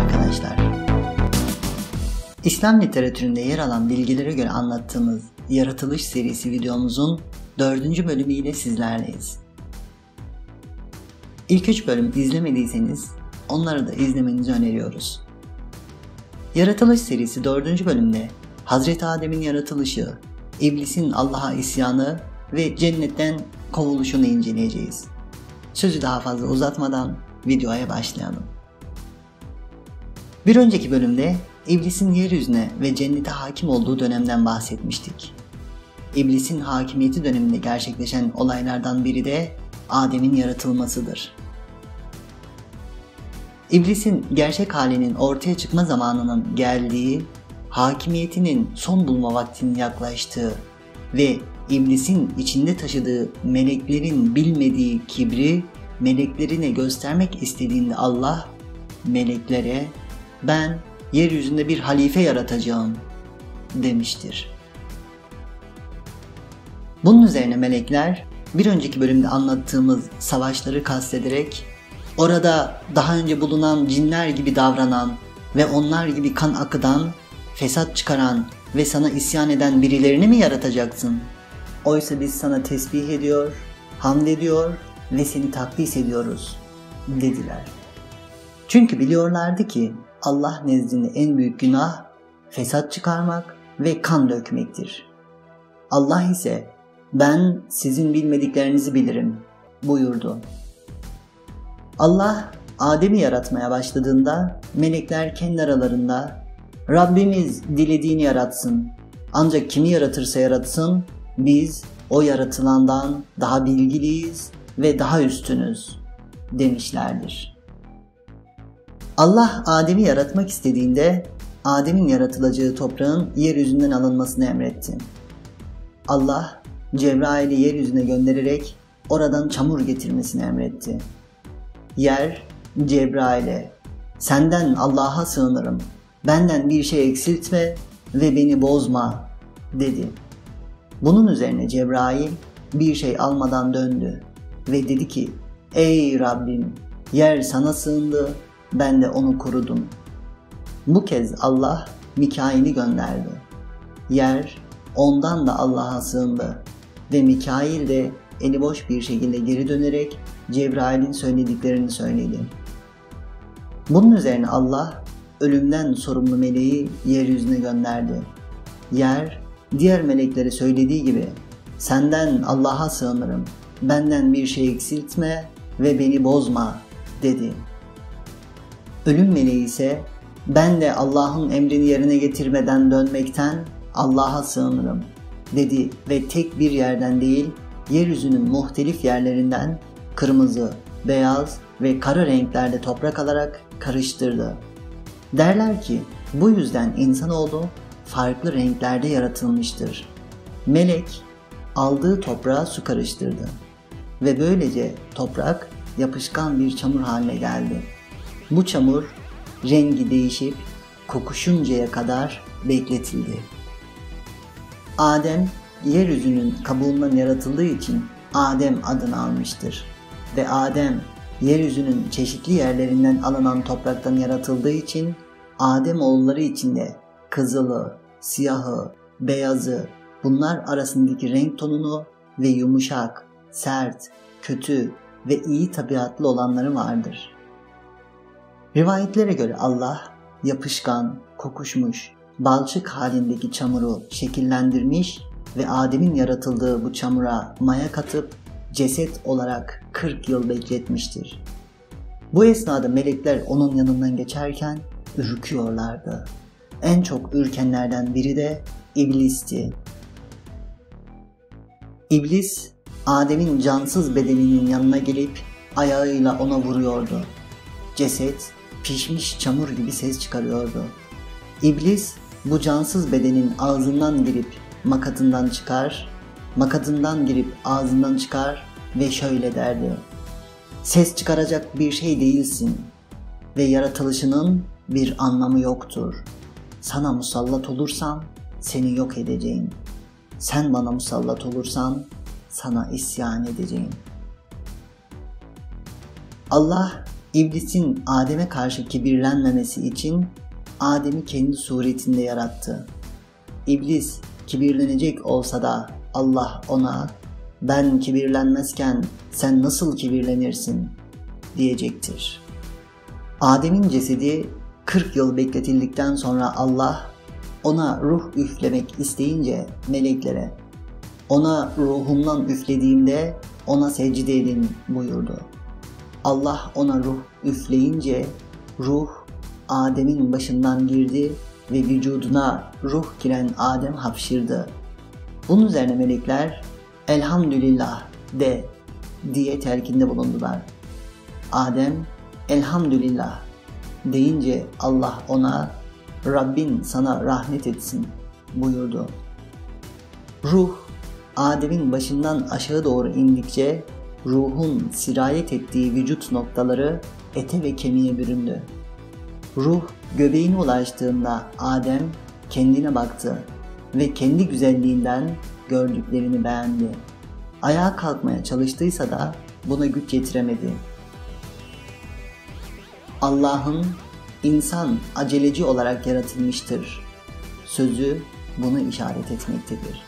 arkadaşlar. İslam literatüründe yer alan bilgilere göre anlattığımız Yaratılış serisi videomuzun 4. bölümüyle sizlerleyiz. İlk 3 bölüm izlemediyseniz onları da izlemenizi öneriyoruz. Yaratılış serisi 4. bölümde Hazreti Adem'in yaratılışı, İblisin Allah'a isyanı ve cennetten kovuluşunu inceleyeceğiz. Sözü daha fazla uzatmadan videoya başlayalım. Bir önceki bölümde İblisin yeryüzüne ve cennete hakim olduğu dönemden bahsetmiştik. İblisin hakimiyeti döneminde gerçekleşen olaylardan biri de Adem'in yaratılmasıdır. İblisin gerçek halinin ortaya çıkma zamanının geldiği, hakimiyetinin son bulma vaktinin yaklaştığı ve İblisin içinde taşıdığı meleklerin bilmediği kibri meleklerine göstermek istediğinde Allah meleklere "Ben yeryüzünde bir halife yaratacağım" demiştir. Bunun üzerine melekler bir önceki bölümde anlattığımız savaşları kastederek orada daha önce bulunan cinler gibi davranan ve onlar gibi kan akıdan, fesat çıkaran ve sana isyan eden birilerini mi yaratacaksın? Oysa biz sana tesbih ediyor, hamd ediyor ve seni takdis ediyoruz dediler. Çünkü biliyorlardı ki Allah nezdinde en büyük günah fesat çıkarmak ve kan dökmektir. Allah ise "Ben sizin bilmediklerinizi bilirim" buyurdu. Allah Adem'i yaratmaya başladığında melekler kendi aralarında "Rabbimiz dilediğini yaratsın. Ancak kimi yaratırsa yaratsın biz o yaratılandan daha bilgiliyiz ve daha üstünüz" demişlerdir. Allah Adem'i yaratmak istediğinde Adem'in yaratılacağı toprağın yeryüzünden alınmasını emretti. Allah Cebrail'i yeryüzüne göndererek oradan çamur getirmesini emretti. Yer Cebrail'e "Senden Allah'a sığınırım, benden bir şey eksiltme ve beni bozma" dedi. Bunun üzerine Cebrail bir şey almadan döndü ve dedi ki "Ey Rabbim, yer sana sığındı, ben de onu korudum." Bu kez Allah Mikail'i gönderdi. Yer ondan da Allah'a sığındı ve Mikail de eli boş bir şekilde geri dönerek Cebrail'in söylediklerini söyledi. Bunun üzerine Allah ölümden sorumlu meleği yeryüzüne gönderdi. Yer diğer meleklere söylediği gibi "Senden Allah'a sığınırım, benden bir şey eksiltme ve beni bozma" dedi. Ölüm meleği ise "Ben de Allah'ın emrini yerine getirmeden dönmekten Allah'a sığınırım" dedi ve tek bir yerden değil, yeryüzünün muhtelif yerlerinden kırmızı, beyaz ve kara renklerde toprak alarak karıştırdı. Derler ki bu yüzden insanoğlu farklı renklerde yaratılmıştır. Melek aldığı toprağa su karıştırdı ve böylece toprak yapışkan bir çamur haline geldi. Bu çamur rengi değişip kokuşuncaya kadar bekletildi. Adem yeryüzünün kabuğundan yaratıldığı için Adem adını almıştır ve Adem yeryüzünün çeşitli yerlerinden alınan topraktan yaratıldığı için Adem oğulları içinde kızılı, siyahı, beyazı, bunlar arasındaki renk tonunu ve yumuşak, sert, kötü ve iyi tabiatlı olanları vardır. Rivayetlere göre Allah yapışkan, kokuşmuş, balçık halindeki çamuru şekillendirmiş ve Adem'in yaratıldığı bu çamura maya katıp ceset olarak 40 yıl bekletmiştir. Bu esnada melekler onun yanından geçerken ürküyorlardı. En çok ürkenlerden biri de İblis'ti. İblis, Adem'in cansız bedeninin yanına gelip ayağıyla ona vuruyordu. Ceset pişmiş çamur gibi ses çıkarıyordu. İblis bu cansız bedenin ağzından girip makatından çıkar, makatından girip ağzından çıkar ve şöyle derdi: "Ses çıkaracak bir şey değilsin ve yaratılışının bir anlamı yoktur. Sana musallat olursam seni yok edeceğim. Sen bana musallat olursan sana isyan edeceğim." Allah İblisin Adem'e karşı kibirlenmemesi için Adem'i kendi suretinde yarattı. İblis kibirlenecek olsa da Allah ona "Ben kibirlenmezken sen nasıl kibirlenirsin?" diyecektir. Adem'in cesedi 40 yıl bekletildikten sonra Allah ona ruh üflemek isteyince meleklere "Ona ruhumdan üflediğimde ona secde edin" buyurdu. Allah ona ruh üfleyince ruh Adem'in başından girdi ve vücuduna ruh giren Adem hapşırdı. Bunun üzerine melekler "Elhamdülillah de" diye telkinde bulundular. Adem "Elhamdülillah" deyince Allah ona "Rabbin sana rahmet etsin" buyurdu. Ruh Adem'in başından aşağı doğru indikçe ruhun sirayet ettiği vücut noktaları ete ve kemiğe büründü. Ruh göbeğine ulaştığında Adem kendine baktı ve kendi güzelliğinden gördüklerini beğendi. Ayağa kalkmaya çalıştıysa da buna güç yetiremedi. Allah'ın insan aceleci olarak yaratılmıştır sözü bunu işaret etmektedir.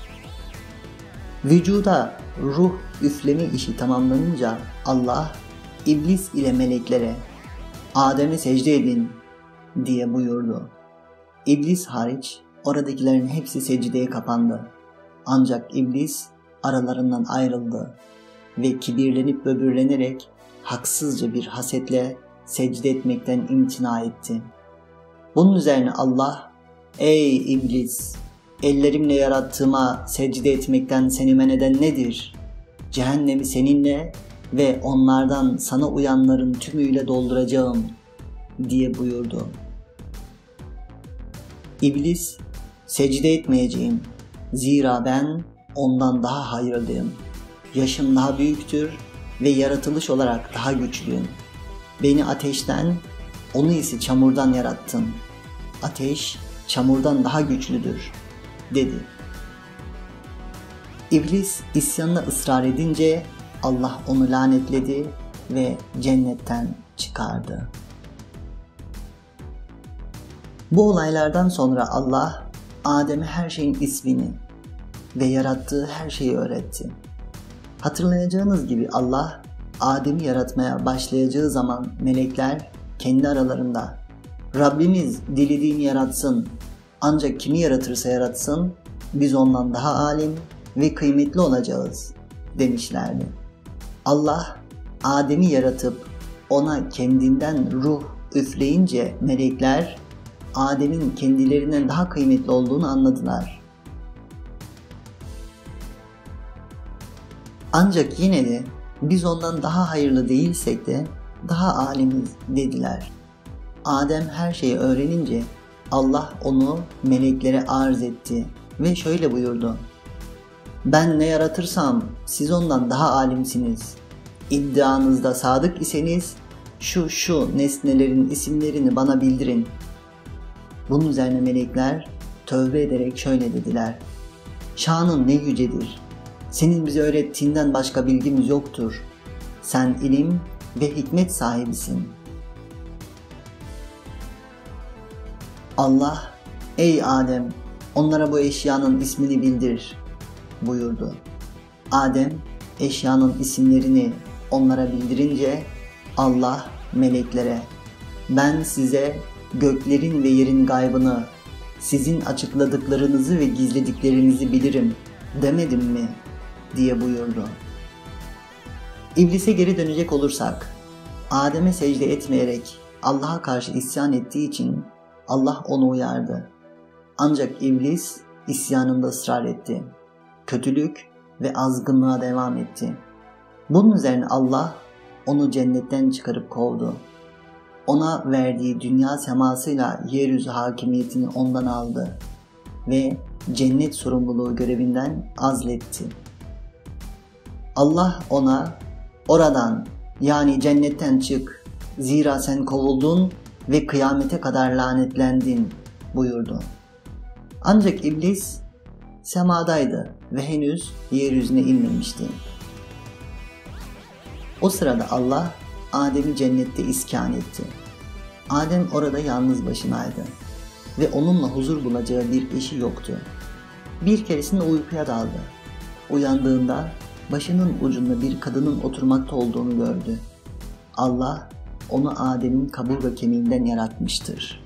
Vücuda ruh üfleme işi tamamlanınca Allah İblis ile meleklere "Adem'e secde edin" diye buyurdu. İblis hariç oradakilerin hepsi secdeye kapandı. Ancak İblis aralarından ayrıldı ve kibirlenip böbürlenerek haksızca bir hasetle secde etmekten imtina etti. Bunun üzerine Allah "Ey İblis! Ellerimle yarattığıma secde etmekten seni men eden nedir? Cehennemi seninle ve onlardan sana uyanların tümüyle dolduracağım" diye buyurdu. İblis "Secde etmeyeceğim. Zira ben ondan daha hayırlıyım. Yaşım daha büyüktür ve yaratılış olarak daha güçlüyüm. Beni ateşten, onu ise çamurdan yarattın. Ateş çamurdan daha güçlüdür" dedi. İblis isyanına ısrar edince Allah onu lanetledi ve cennetten çıkardı. Bu olaylardan sonra Allah Adem'e her şeyin ismini ve yarattığı her şeyi öğretti. Hatırlayacağınız gibi Allah Adem'i yaratmaya başlayacağı zaman melekler kendi aralarında "Rabbimiz dilediğini yaratsın, ancak kimi yaratırsa yaratsın biz ondan daha alim ve kıymetli olacağız" demişlerdi. Allah Adem'i yaratıp ona kendinden ruh üfleyince melekler Adem'in kendilerinden daha kıymetli olduğunu anladılar. Ancak yine de biz ondan daha hayırlı değilsek de daha alimiz dediler. Adem her şeyi öğrenince Allah onu meleklere arz etti ve şöyle buyurdu: "Ben ne yaratırsam siz ondan daha alimsiniz. İddianızda sadık iseniz şu nesnelerin isimlerini bana bildirin." Bunun üzerine melekler tövbe ederek şöyle dediler: "Şanın ne yücedir. Senin bize öğrettiğinden başka bilgimiz yoktur. Sen ilim ve hikmet sahibisin." Allah "Ey Adem, onlara bu eşyanın ismini bildir" buyurdu. Adem eşyanın isimlerini onlara bildirince Allah meleklere "Ben size göklerin ve yerin gaybını, sizin açıkladıklarınızı ve gizlediklerinizi bilirim demedim mi?" diye buyurdu. İblise geri dönecek olursak, Adem'e secde etmeyerek Allah'a karşı isyan ettiği için Allah onu uyardı. Ancak iblis isyanında ısrar etti. Kötülük ve azgınlığa devam etti. Bunun üzerine Allah onu cennetten çıkarıp kovdu. Ona verdiği dünya semasıyla yeryüzü hakimiyetini ondan aldı ve cennet sorumluluğu görevinden azletti. Allah ona "Oradan, yani cennetten çık, zira sen kovuldun ve kıyamete kadar lanetlendin" buyurdu. Ancak iblis semadaydı ve henüz yeryüzüne inmemişti. O sırada Allah Adem'i cennette iskan etti. Adem orada yalnız başınaydı ve onunla huzur bulacağı bir eşi yoktu. Bir keresinde uykuya daldı. Uyandığında başının ucunda bir kadının oturmakta olduğunu gördü. Allah onu Adem'in kaburga kemiğinden yaratmıştır.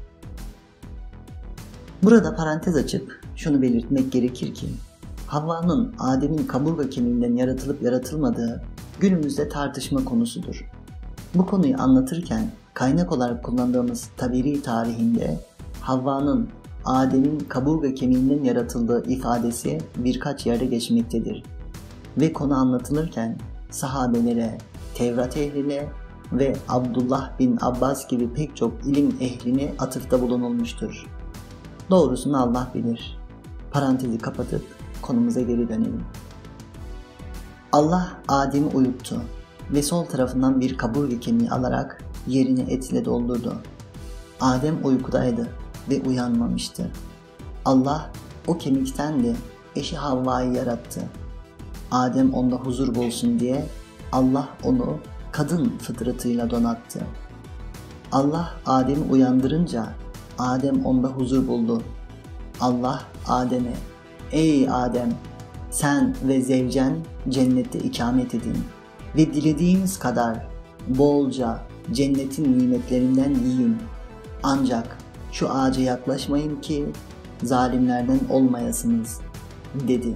Burada parantez açıp şunu belirtmek gerekir ki Havva'nın Adem'in kaburga kemiğinden yaratılıp yaratılmadığı günümüzde tartışma konusudur. Bu konuyu anlatırken kaynak olarak kullandığımız Taberi tarihinde Havva'nın Adem'in kaburga kemiğinden yaratıldığı ifadesi birkaç yerde geçmektedir. Ve konu anlatılırken sahabelere, Tevrat ehline ve Abdullah bin Abbas gibi pek çok ilim ehline atıfta bulunulmuştur. Doğrusunu Allah bilir. Parantezi kapatıp konumuza geri dönelim. Allah Adem'i uyuttu ve sol tarafından bir kaburga kemiği alarak yerini etle doldurdu. Adem uykudaydı ve uyanmamıştı. Allah o kemikten de eşi Havva'yı yarattı. Adem onda huzur bulsun diye Allah onu kadın fıtratıyla donattı. Allah Adem'i uyandırınca Adem onda huzur buldu. Allah Adem'e, "Ey Adem, sen ve zevcen cennette ikamet edin ve dilediğiniz kadar bolca cennetin nimetlerinden yiyin. Ancak şu ağaca yaklaşmayın ki zalimlerden olmayasınız," dedi.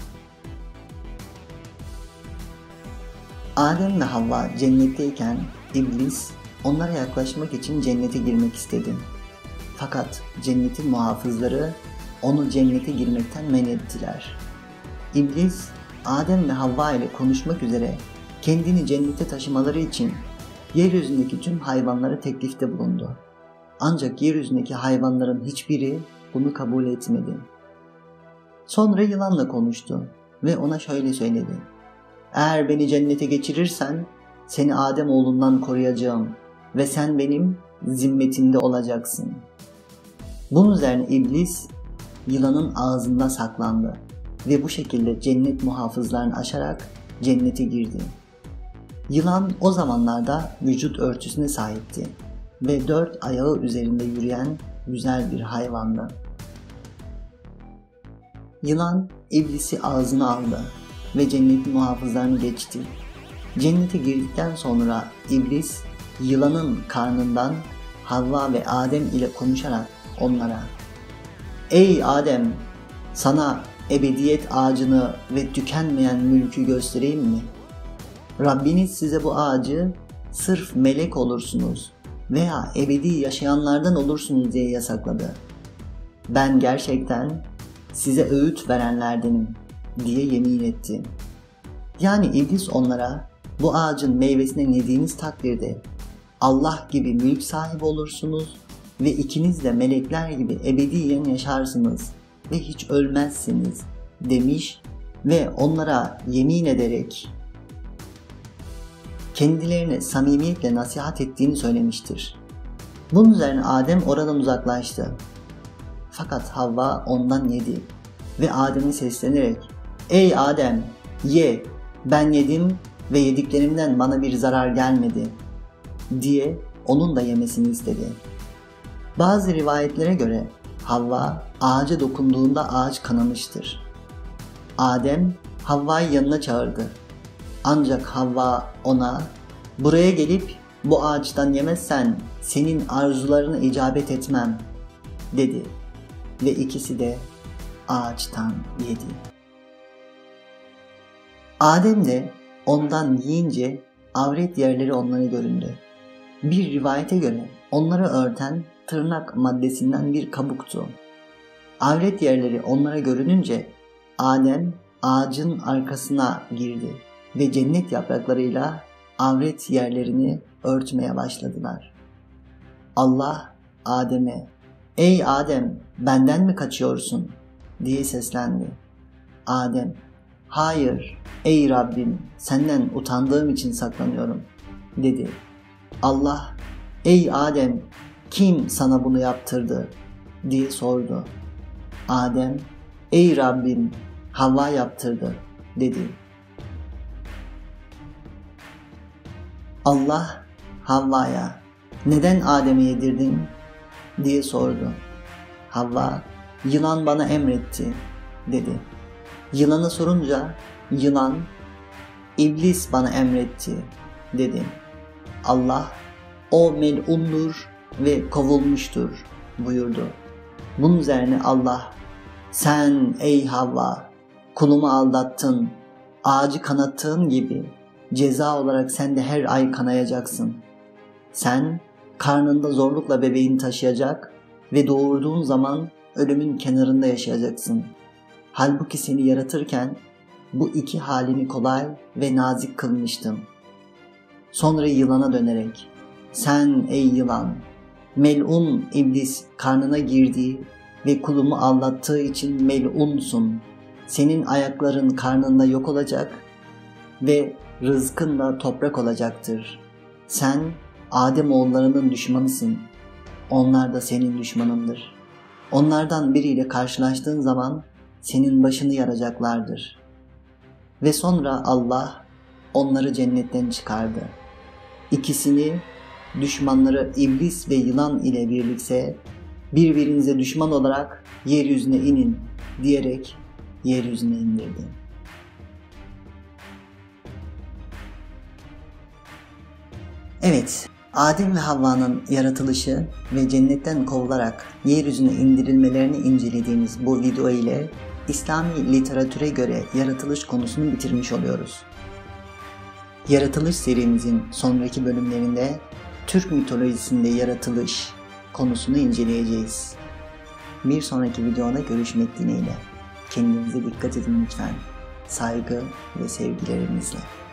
Adem ve Havva cennetteyken İblis onlara yaklaşmak için cennete girmek istedi. Fakat cennetin muhafızları onu cennete girmekten men ettiler. İblis, Adem ve Havva ile konuşmak üzere kendini cennete taşımaları için yeryüzündeki tüm hayvanlara teklifte bulundu. Ancak yeryüzündeki hayvanların hiçbiri bunu kabul etmedi. Sonra yılanla konuştu ve ona şöyle söyledi: "Eğer beni cennete geçirirsen seni Adem oğlundan koruyacağım ve sen benim zimmetimde olacaksın." Bunun üzerine İblis yılanın ağzında saklandı ve bu şekilde cennet muhafızlarını aşarak cennete girdi. Yılan o zamanlarda vücut örtüsüne sahipti ve 4 ayağı üzerinde yürüyen güzel bir hayvandı. Yılan İblis'i ağzına aldı ve cennetin muhafızlarını geçti. Cennete girdikten sonra İblis yılanın karnından Havva ve Adem ile konuşarak onlara: "Ey Adem, sana ebediyet ağacını ve tükenmeyen mülkü göstereyim mi? Rabbiniz size bu ağacı sırf melek olursunuz veya ebedi yaşayanlardan olursunuz diye yasakladı. Ben gerçekten size öğüt verenlerdenim," diye yemin etti. Yani İblis onlara, bu ağacın meyvesinden yediğiniz takdirde Allah gibi mülk sahibi olursunuz ve ikiniz de melekler gibi ebediyen yaşarsınız ve hiç ölmezsiniz demiş ve onlara yemin ederek kendilerine samimiyetle nasihat ettiğini söylemiştir. Bunun üzerine Adem oradan uzaklaştı. Fakat Havva ondan yedi ve Adem'e seslenerek: "Ey Adem, ye, ben yedim ve yediklerimden bana bir zarar gelmedi," diye onun da yemesini istedi. Bazı rivayetlere göre Havva ağaca dokunduğunda ağaç kanamıştır. Adem Havva'yı yanına çağırdı. Ancak Havva ona, "Buraya gelip bu ağaçtan yemezsen senin arzularına icabet etmem," dedi ve ikisi de ağaçtan yedi. Adem de ondan yiyince avret yerleri onlara göründü. Bir rivayete göre onları örten tırnak maddesinden bir kabuktu. Avret yerleri onlara görününce Adem ağacın arkasına girdi ve cennet yapraklarıyla avret yerlerini örtmeye başladılar. Allah Adem'e, "Ey Adem, benden mi kaçıyorsun?" diye seslendi. Adem, "Hayır, ey Rabbim, senden utandığım için saklanıyorum," dedi. Allah, "Ey Adem, kim sana bunu yaptırdı?" diye sordu. Adem, "Ey Rabbim, Havva yaptırdı," dedi. Allah Havva'ya neden Adem'e yedirdin diye sordu. Havva, yılan bana emretti dedi. Yılana sorunca yılan, İblis bana emretti dedi. Allah, o mel'undur ve kovulmuştur buyurdu. Bunun üzerine Allah, sen ey Havva kulumu aldattın, ağacı kanattığın gibi ceza olarak sen de her ay kanayacaksın. Sen karnında zorlukla bebeğini taşıyacak ve doğurduğun zaman ölümün kenarında yaşayacaksın. Halbuki seni yaratırken bu iki halini kolay ve nazik kılmıştım. Sonra yılana dönerek, sen ey yılan, mel'un iblis karnına girdiği ve kulumu aldattığı için mel'unsun. Senin ayakların karnında yok olacak ve rızkın da toprak olacaktır. Sen Adem oğullarının düşmanısın. Onlar da senin düşmanındır. Onlardan biriyle karşılaştığın zaman senin başını yaracaklardır. Ve sonra Allah onları cennetten çıkardı. İkisini, düşmanları iblis ve yılan ile birlikte birbirinize düşman olarak yeryüzüne inin diyerek yeryüzüne indirdi. Evet, Adem ve Havva'nın yaratılışı ve cennetten kovularak yeryüzüne indirilmelerini incelediğimiz bu video ile İslami literatüre göre yaratılış konusunu bitirmiş oluyoruz. Yaratılış serimizin sonraki bölümlerinde Türk mitolojisinde yaratılış konusunu inceleyeceğiz. Bir sonraki videoda görüşmek dileğiyle. Kendinize dikkat edin lütfen. Saygı ve sevgilerimizle.